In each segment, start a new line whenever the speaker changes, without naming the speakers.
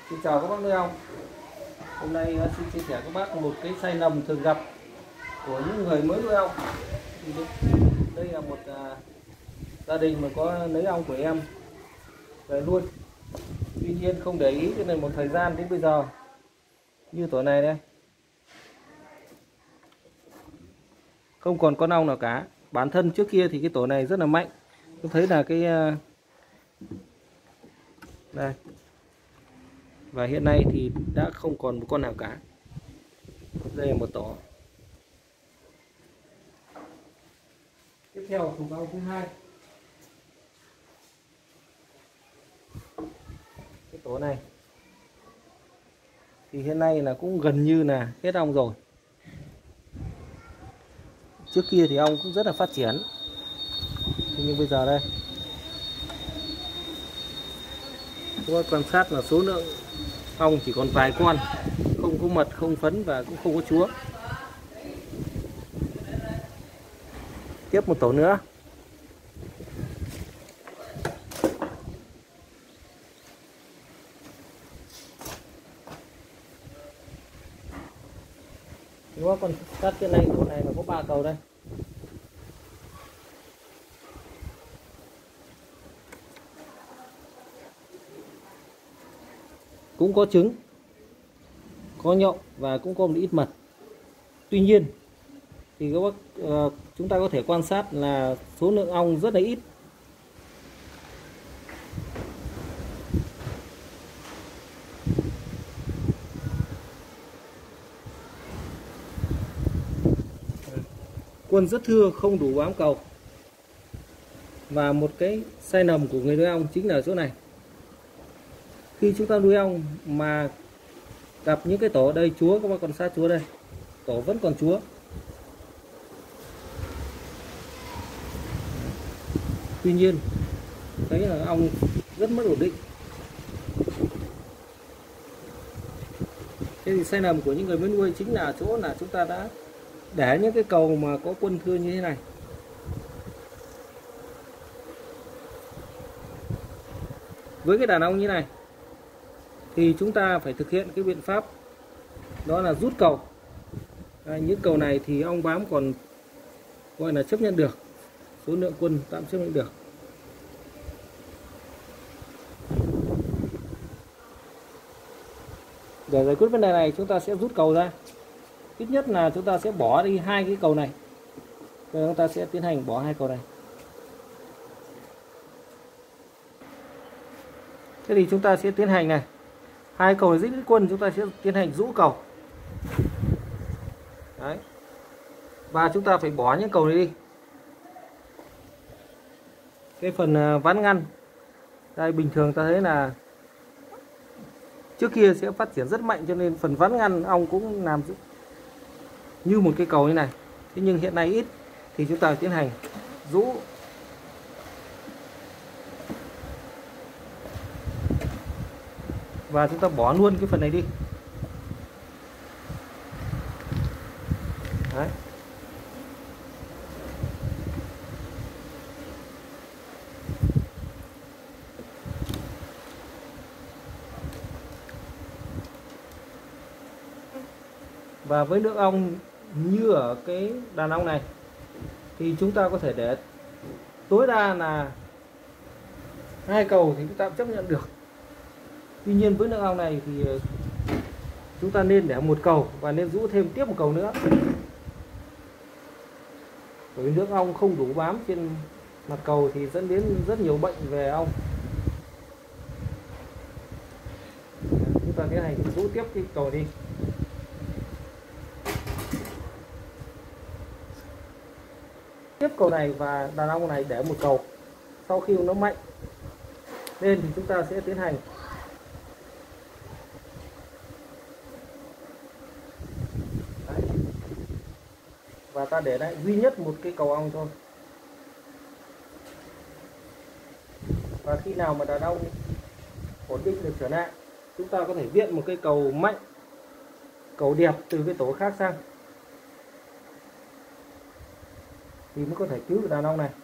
Xin chào các bác nuôi ong. Hôm nay xin chia sẻ các bác một cái sai lầm thường gặp của những người mới nuôi ong. Đây là một gia đình mà có lấy ong của em về nuôi. Tuy nhiên không để ý cho nên một thời gian đến bây giờ như tổ này đây không còn con ong nào cả. Bản thân trước kia thì cái tổ này rất là mạnh. Tôi thấy là cái đây. Và hiện nay thì đã không còn một con nào cả. Đây là một tổ. Tiếp theo thùng ong thứ hai. Cái tổ này thì hiện nay là cũng gần như là hết ong rồi. Trước kia thì ong cũng rất là phát triển. Nhưng bây giờ đây chúng ta quan sát là số lượng ong chỉ còn vài con, không có mật, không phấn và cũng không có chúa. Tiếp một tổ nữa. Chúng ta quan sát trên này, tổ này là có 3 cầu đây. Cũng có trứng, có nhộng và cũng có một ít mật. Tuy nhiên thì các bác chúng ta có thể quan sát là số lượng ong rất là ít. Quân rất thưa, không đủ bám cầu. Và một cái sai lầm của người nuôi ong chính là ở chỗ này. Khi chúng ta nuôi ong mà gặp những cái tổ ở đây chúa, các bác quan sát chúa đây, tổ vẫn còn chúa. Tuy nhiên thấy là ong rất mất ổn định. Thế thì sai lầm của những người mới nuôi chính là chỗ là chúng ta đã để những cái cầu mà có quân thưa như thế này. Với cái đàn ong như này thì chúng ta phải thực hiện cái biện pháp đó là rút cầu. Những cầu này thì ong bám còn gọi là chấp nhận được, số lượng quân tạm chấp nhận được. Để giải quyết vấn đề này chúng ta sẽ rút cầu ra. Ít nhất là chúng ta sẽ bỏ đi 2 cái cầu này. Rồi chúng ta sẽ tiến hành bỏ 2 cầu này. Thế thì chúng ta sẽ tiến hành này. 2 cầu dính đến quân, chúng ta sẽ tiến hành rũ cầu. Đấy. Và chúng ta phải bỏ những cầu này đi. Cái phần ván ngăn đây, bình thường ta thấy là trước kia sẽ phát triển rất mạnh, cho nên phần ván ngăn ong cũng làm như một cái cầu như này. Thế nhưng hiện nay ít thì chúng ta tiến hành rũ. Và chúng ta bỏ luôn cái phần này đi. Đấy. Và với lượng ong như ở cái đàn ong này thì chúng ta có thể để tối đa là 2 cầu thì chúng ta chấp nhận được. Tuy nhiên với lượng ong này thì chúng ta nên để 1 cầu và nên rũ thêm tiếp 1 cầu nữa. Bởi vì lượng ong không đủ bám trên mặt cầu thì dẫn đến rất nhiều bệnh về ong. Chúng ta tiến hành rũ tiếp cái cầu đi. Tiếp cầu này và đàn ong này để 1 cầu. Sau khi nó mạnh lên thì chúng ta sẽ tiến hành đấy. Và ta để lại duy nhất 1 cái cầu ong thôi. Và khi nào mà đàn ong ổn định được trở lại, chúng ta có thể viện một cái cầu mạnh, cầu đẹp từ cái tổ khác sang thì mới có thể cứu được đàn ong này.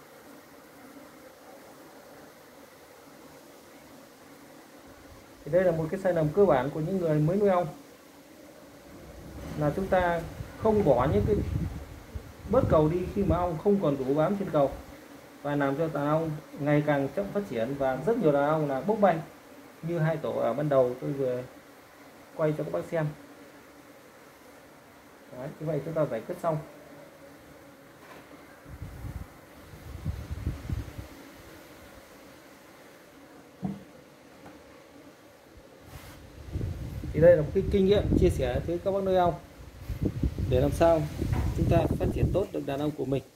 Thì đây là một cái sai lầm cơ bản của những người mới nuôi ong, là chúng ta không bỏ những cái bớt cầu đi khi mà ong không còn đủ bám trên cầu, và làm cho đàn ong ngày càng chậm phát triển và rất nhiều đàn ong là bốc bay, như hai tổ ở ban đầu tôi vừa quay cho các bác xem. Đấy, như vậy chúng ta giải quyết xong. Thì đây là một cái kinh nghiệm chia sẻ với các bác nuôi ong để làm sao chúng ta phát triển tốt được đàn ong của mình.